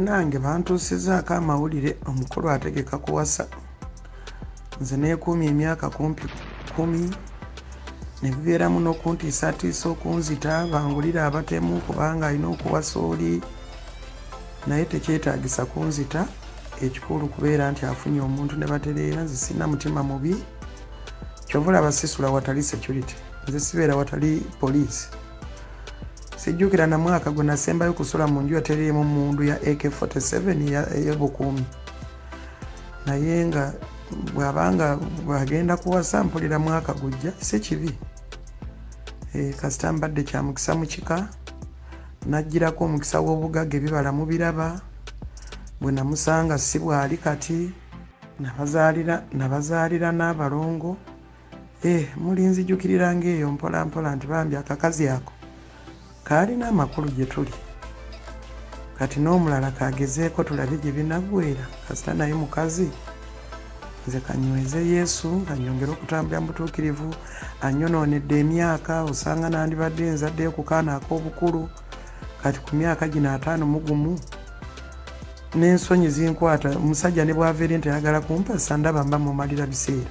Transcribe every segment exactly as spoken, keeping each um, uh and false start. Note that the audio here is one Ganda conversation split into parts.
Munnange bantuusizaako amawulire omukulu ategeka kuwasa. Nze neekuumya emyaka kumpi kumi ne bibeeramu n'okuntiisatiisa okunzita bangulira abatemu kubanga alina okuwasa oli naye tekyetaagisa kunzita. Ekikulu kubeera nti afunye omuntu ne batereera. Nze sina mutima mubi kyova olaba sisula watali security. Nze sibeera watali poliisi. Sijjukira na mwaka gwe nasembayo kusula mu nju yatereemu mundu ya A K forty-seven ey'obukuumi naye nga bw'abanga bw'agenda kuwasa mpulira mwaka gujja si kibi. E, kasita mbadde kya mukisa mu kika najjirako omukisa w'obugagga ebibala mu biraba bwe namusanga si bwali kati nabazaalira nabazaalira n'abalongo. E, muli nzijukirira ng'eyo mpola mpola nti bambi akakazi ako kaalina amakulu gye tuli kati n'omulala kagezeeko tulabe gye binaggweera. Kasita naye mukazi nze kanyweze Yesu kanyongere okutambula mu butuukirivu. Anyonoonedde emyaka osanga nandibadde nzaddeyo ku kaana ak'obukulu kati ku myaka gino ataano mu gumu n'ensonyi zinkwata. Omusajja ne bw'aveera nti ayagala kumpasa ndaba mba mumalira biseera.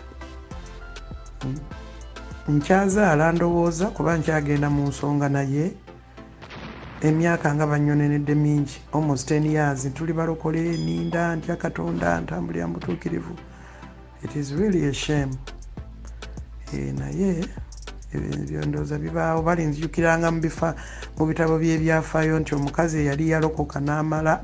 Nkyazaala ndowooza kuba nkyagenda mu nsonga naye emyaka nga banyonenedde mingi almost ten years tuli balokole ninda ntya Katonda ntambulira mu butuukirivu. It is really a shame. E, naye ebyondooza bibaawo balinzijukiranga mu bifa mu bitabo by'ebyafaayo nti omukazi yali yalokoka n'amala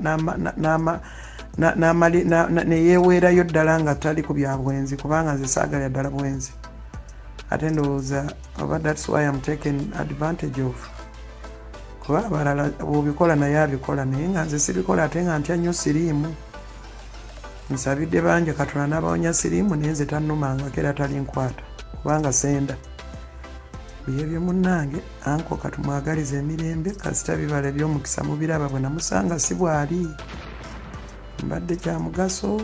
neyeeweerayo ddala nga tali ku bya bwenzi kubanga nze saagala ddala bwenzi. Ate ndowooza oba that's why I'm taken advantage of. Kuba abalala bw'obikola naye abikola naye nga nze sibikola ate nga ntya nnyo siriimu. Nsabidde bangi Katonda n'abawonya siriimu naye nze tannumangako era talinkwata kubanga senda. Byebyo munnange anko katumwagaliza emirembe kasita bibala eby'omukisa mu biraba bwe namusanga si bwali mbadde kya mugaso.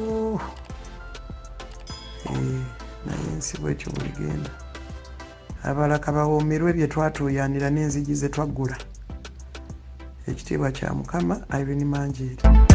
Eh, naye ensi bwekyo buligenda. Abalaka bawoomerwe bye twatuuyanira n'enzigi ze twaggula. Ekitiibwa kya Mukama. Irene Manjeeri.